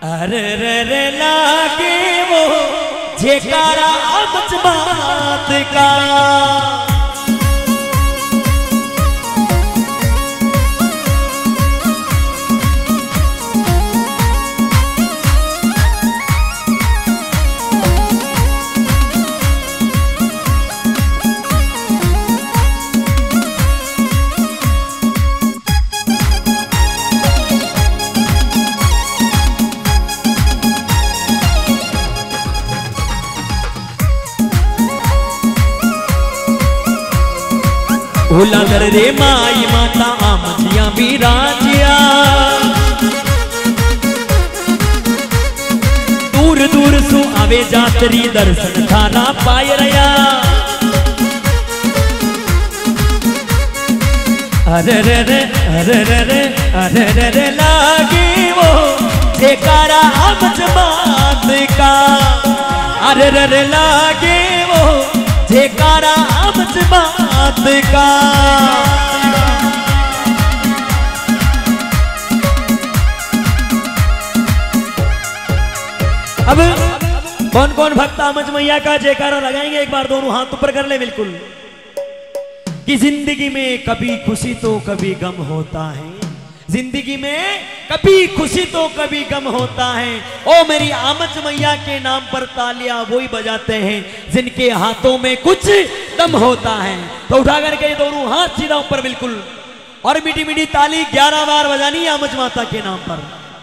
अरे रे रे लागे वो जेकारा आमच बात का भोला कर रे माई माता आमचिया भी राजिया दूर दूर सु आवे जातरी दर्शन थाना पाय रया अरे रे रे अरे रे रे अरे रे रे लागे वो जेकारा आमच बात का अरे रे रे लागे वो जेकारा आमच बात का अब कौन कौन भक्त आमच मैया का जयकारा लगाएंगे एक बार दोनों हाथ ऊपर कर ले बिल्कुल कि जिंदगी में कभी खुशी तो कभी गम होता है जिंदगी में कभी खुशी तो कभी गम होता है ओ मेरी आमच मैया के नाम पर तालियां वही बजाते हैं जिनके हाथों में कुछ दम होता है तो उठा करके दोनों हाथ सीधा ऊपर बिल्कुल और मीठी मीठी ताली 11 बार बजानी है आमच माता के नाम पर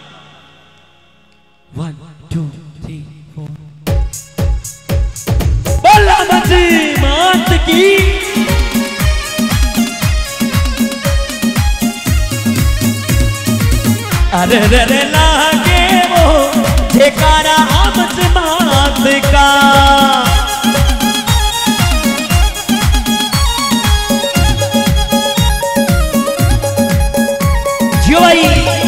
1 2 3 4 बोल आमच माता की अरे रे रे लागे वो जेकारा आमच बात का जियो भाई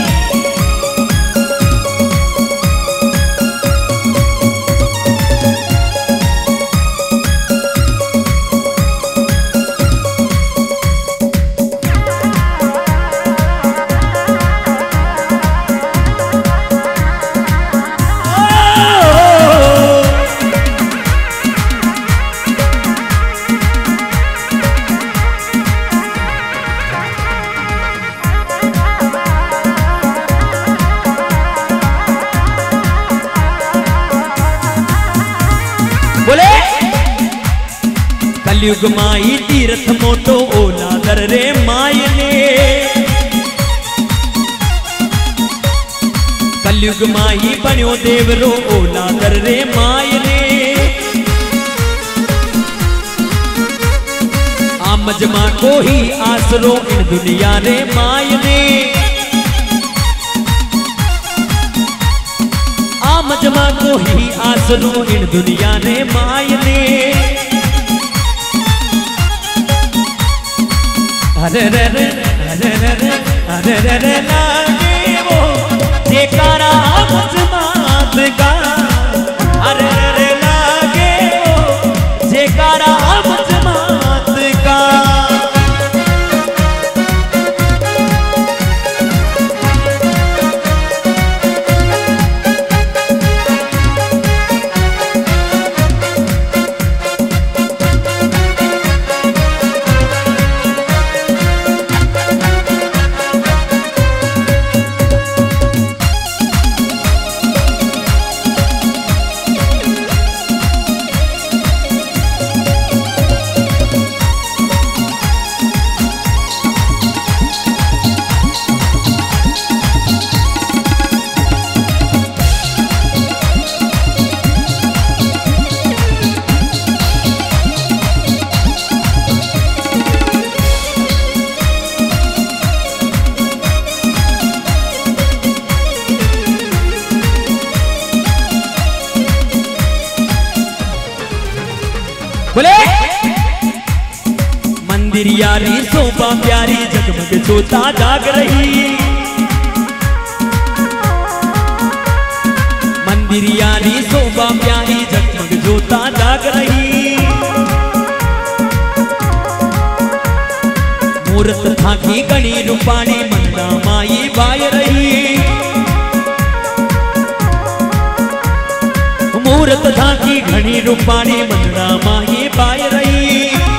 कलयुग माई तीर्थ मोटो ओला दर रे माई ने कलयुग माई बन्यो देवरो ओला दर रे माई ने आमज मां को ही आसरो इन दुनिया रे माई ने आमज मां को ही आसरो इन दुनिया रे माई ने अरे रे रे अरे रे रे अरे रे रे लागे वो जेकारा आमच बात का अरे रे रे लागे वो जेकारा आमच बात का बोले मंदिर यारी शोभा प्यारी जगमग जोता जाग रही मंदिर यारी शोभा प्यारी जगमग जोता जाग रही मूर्त थाकी गणी रूपाणी मंदा माई बाय रही मूरत झांकी घणी रूपाणी मंदड़ा माही पाए रही।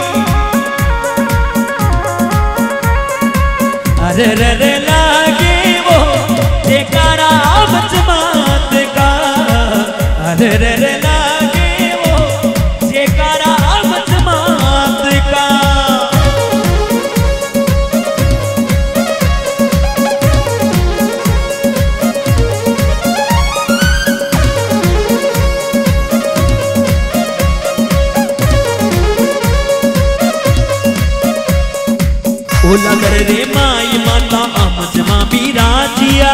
अरे रे रे लागे वो जयकारा मजमात का। अरे रे रे लागे वो जयकारा मजमात का। ओला कर रे माई माता आमजमा बिराजिया।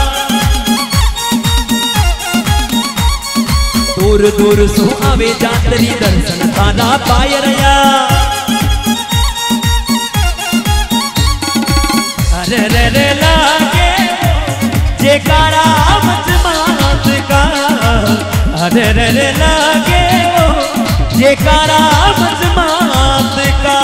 दूर दूर सो आवे जातरी दर्शन थाना पाय रया। अरे रे रे लागे जयकारा मजमात का। अरे रे रे लागे जयकारा मजमात का।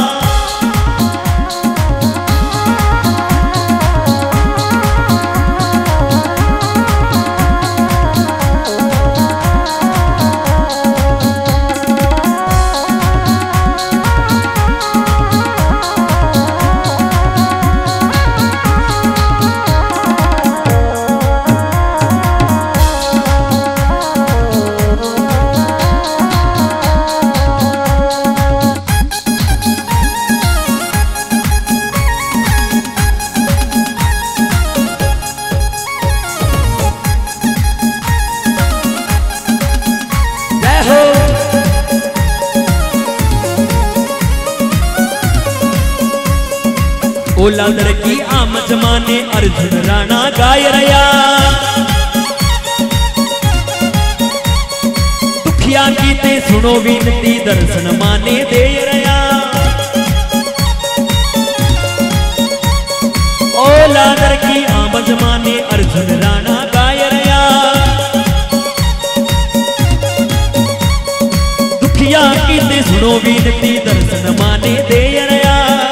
ओला लड़की आमजमा ने अर्जुन राणा गाय रया। दुखिया की ते सुनो विनती दर्शन माने दे रया। ओला लड़की आमजमा ने अर्जुन राणा गाय रया। दुखिया की ते सुनो विनती दर्शन माने दे रया।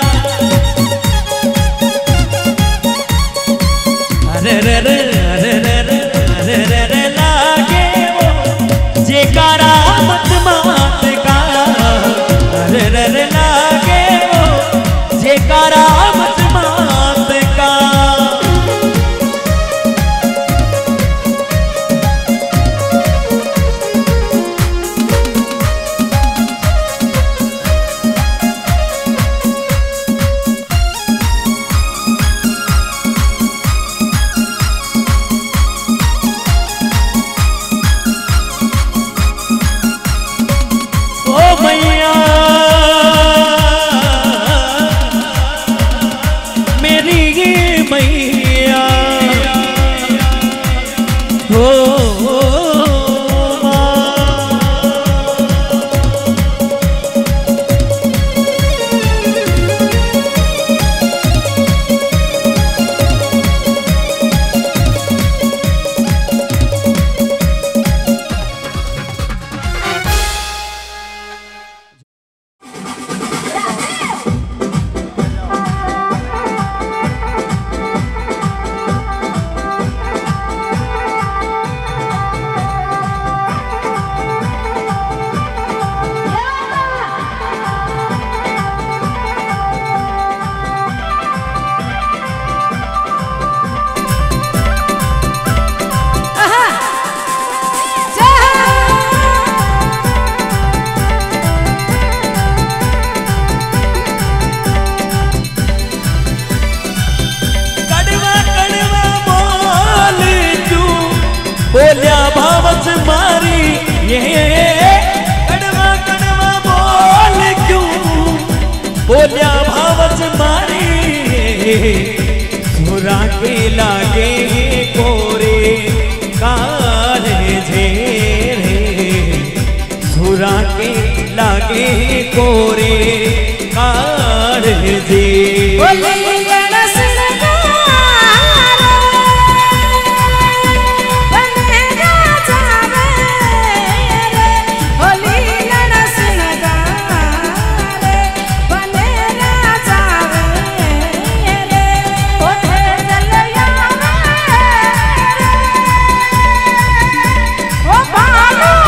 अरे रे रे रे रे रे रे रे लागे वो जयकारा मजमात का। अरे रे रे लागे वो जयकारा मजमात का। मैया मेरी मैया हो बोलिया भावच मारी ये कड़वा कड़वा बोल क्यों। बोलिया भावच मारी सुरा के लागे कोरे काले झेरे। सुरा के लागे कोरे काले झेरे। Oh,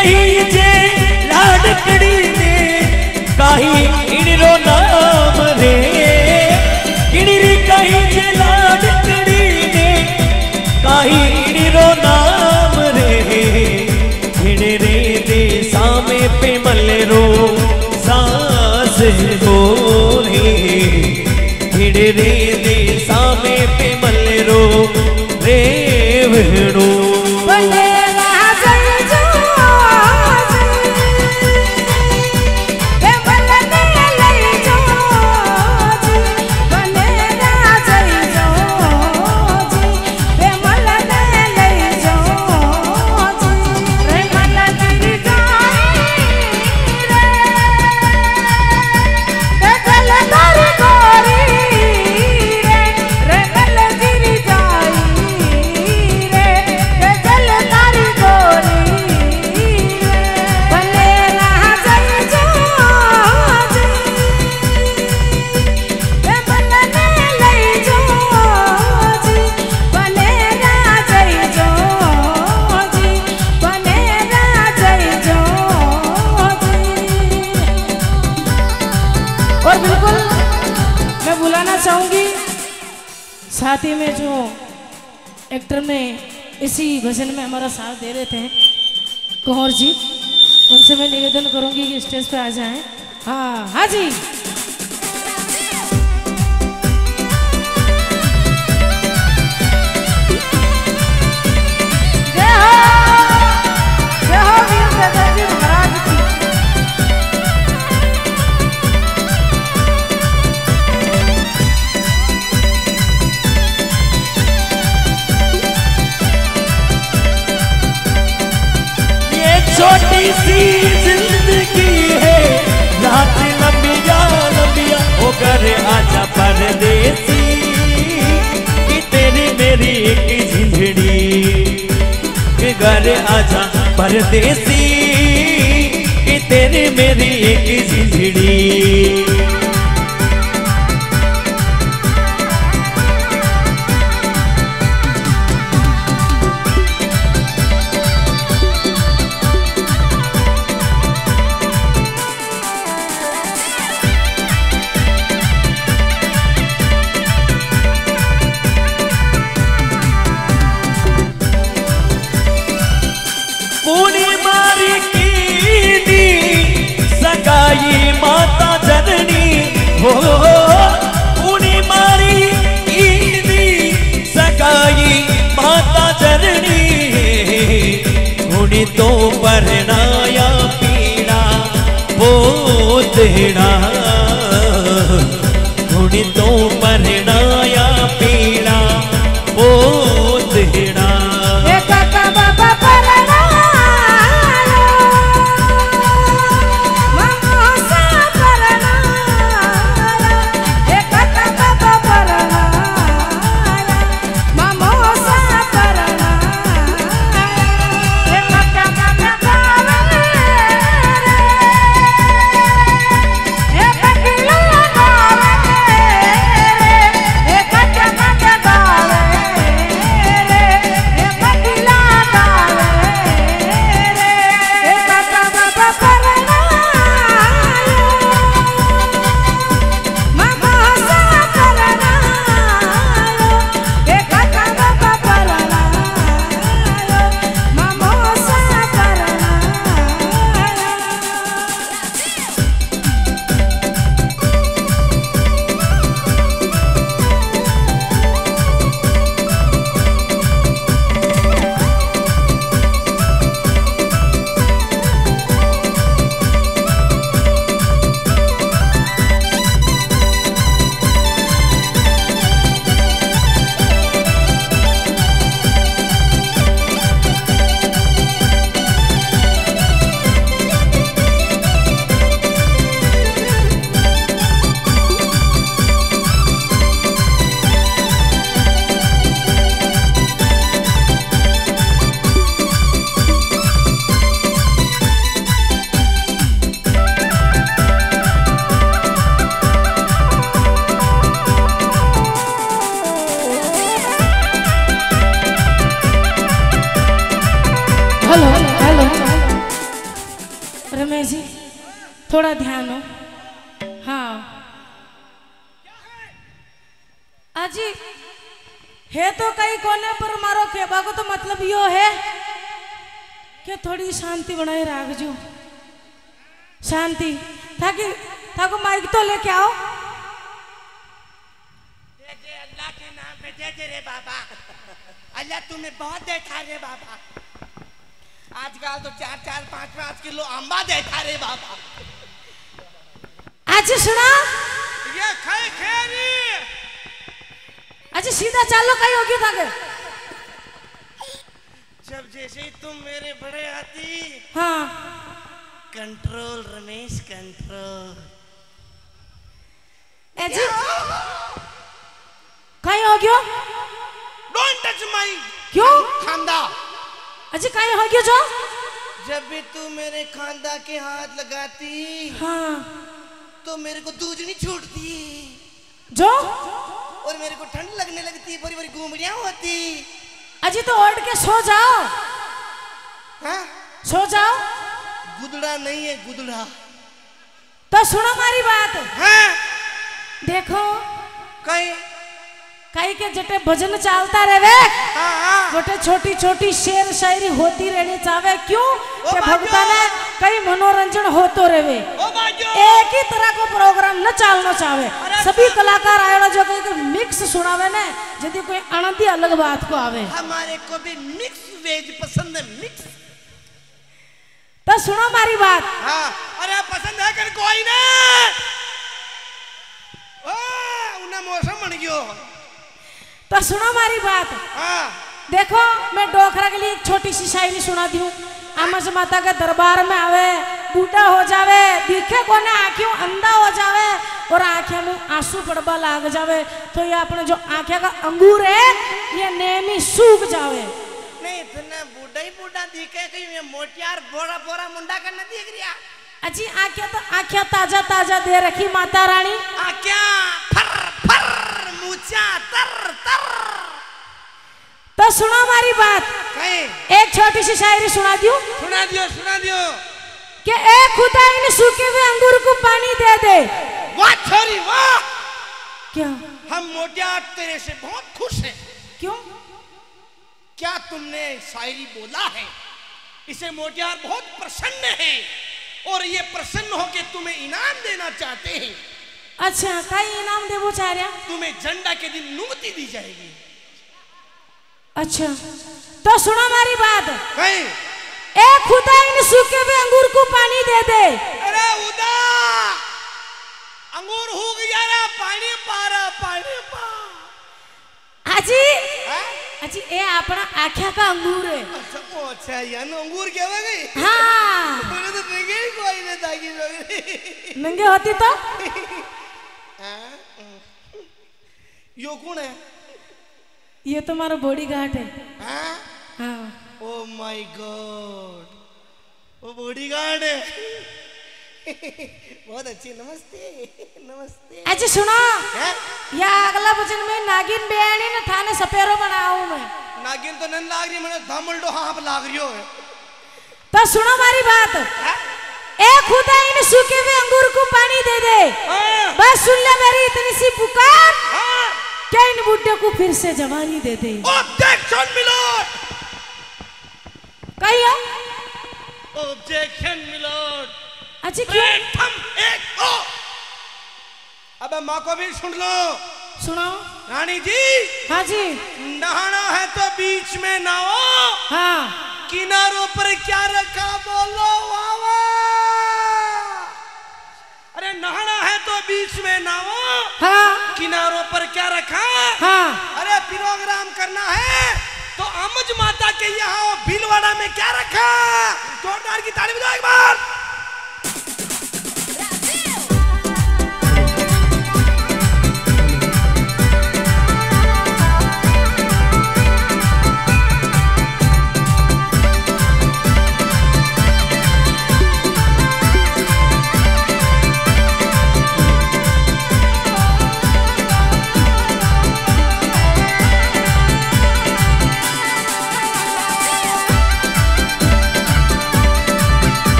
कहीं जे लाडकड़ी ने काही इनरो नाम रे किणरी कहीं जे लाडकड़ी ने काही इनरो नाम रे हिड़े रे दे सामे पे मलेरो सांस हो रे हिड़े रे दे सामे पे मलेरो रे भेड़ो और बिल्कुल मैं बुलाना चाहूंगी साथी में जो एक्टर में इसी भजन में हमारा साथ दे रहे थे कुंवर जी, उनसे मैं निवेदन करूंगी कि स्टेज पे आ जाएं। हाँ हाँ जी, छोटी सी जिंदगी है रात लंबिया लंबिया होकर आजा परदेसी कि तेरी मेरी एक झिंझड़ी कि घर आजा परदेसी कि तेरी मेरी एक झिंझड़ी माता जननी हो उनी मारी ईदी सगाई माता जननी उनी तो परनाया पीड़ा पोतड़ा उनी तो परनाया पीड़ा पोतड़ा गणेश जी थोड़ा ध्यान हो। हाँ अजी है तो कई कोने पर मारो कहवा को तो मतलब यो है कि थोड़ी शांति बनाए रख जो, शांति ताकि माइक तो लेके आओ। अल्लाह के नाम पे दे रे बाबा, अल्लाह तुम्हें बहुत देखा रे बाबा। आजकल तो 4-5 किलो आंबा देखा रे बाबा। आज सुना ये खाए खेरी आज सीधा चालो कहीं होगी ताके। जब जैसे ही तुम मेरे बड़े आती, हाँ कंट्रोल रमेश कंट्रोल। ऐसी कहीं हो गयो? डोंट टच माई क्यों खांदा। अजी कहीं हो गयो जो? जब भी तू मेरे खांदा के हाथ लगाती, हाँ तो मेरे को दूध नहीं छूटती जो, और मेरे को ठंड लगने लगती, बड़ी बड़ी गुमड़ियां होती। अजी तो उठ के सो जाओ। हाँ? सो जाओ। गुदड़ा नहीं है गुदड़ा। तो सुनो हमारी बात। हाँ? देखो कहीं के जटे भजन चलता रहे, गोटे छोटी छोटी शेर शायरी होती रहनी चाहे। क्यों कि भक्ता ने कई मनोरंजन होतो रहे, एक ही तरह को प्रोग्राम न चलना चाहे। सभी कलाकार आए जो कहीं मिक्स सुनावे ने, यदि कोई आनंदी अलग बात को आवे। हमारे को भी मिक्स वेज पसंद है, मिक्स। तो सुनो हमारी बात। हाँ अरे पसंद है कर कोई ना, उन्हें मौसम बन गयो। तो सुनो हमारी बात। हाँ। देखो मैं डोखरा के लिए एक छोटी सी शायरी सुना दी हूँ। अमज माता के दरबार में आवे, बूढ़ा हो जावे, दिखे को ना आँखों अंधा हो जावे और आँखें में आंसू पड़वा लाग जावे, तो ये अपने जो आँखें का अंगूर है ये नेमी सूख जावे। नहीं इतना बूढ़ा ही बूढ़ा दिखे, कहीं ये मोटियार बोरा बोरा मुंडा करना दिख रिया। अजी आँखें ताजा ताजा दे रखी माता रानी। आँखें फर फर मुचा तर तर। तो सुनो हमारी बात। एक छोटी सी शायरी सुना दियो। सुना दियो कि ए खुदा इन सूखे हुए अंगूर को पानी दे दे। वाह छोरी वाह। क्या हम मोटियार तेरे से बहुत खुश हैं। क्यों? क्या तुमने शायरी बोला है, इसे मोटियार बहुत प्रसन्न है और ये प्रसन्न होके तुम्हें इनाम देना चाहते हैं। अच्छा कई इनाम देवो चाह रहा? तुम्हें झंडा के दिन नुमती दी जाएगी। अच्छा तो सुनो हमारी बात। कहीं ए खुदा इन सूखे हुए अंगूर को पानी दे दे। अरे उदा अंगूर हो गया ना, पानी पारा पानी पा। अजी अजी ए अपना आँखा का अंगूर है। अच्छा यार अंगूर क्या हो गई? हाँ तो नंगे ही कोई नहीं ताकि नंगे होती तो यो कौन है? ये तुम्हारा बॉडीगार्ड है। हाँ ओ माय गॉड, वो बॉडीगार्ड है। बहुत अच्छी। नमस्ते नमस्ते। अच्छा सुनो या अगला वचन में नागिन बेआनी न थाने सपेरो बनाऊं मैं। नागिन तो नन लाग रही, मैंने धामलडो हाँ लाग रही हो। तो सुनो हमारी बात। ए खुदा इन सूखे हुए अंगूर को पानी दे दे। बस सुन ले मेरी इतनी सी पुकार, क्या इन बुड्ढे को फिर से जवानी दे दे। Objection milord. कहियो ऑब्जेक्शन मिलोड। अच्छा क्यों? एक ओ। अबे माँ को भी सुन लो। सुनाओ रानी जी। हाँ जी। नहाना है तो बीच में नहाओ। हाँ किनारों पर क्या रखा बोलो वावा। अरे नहाना है तो बीच में नहाओ। हाँ किनारों पर क्या रखा? हाँ। अरे प्रोग्राम करना है तो अमज माता के यहाँ भीलवाड़ा में क्या रखा? जोरदार की ताली बजाओ एक बार।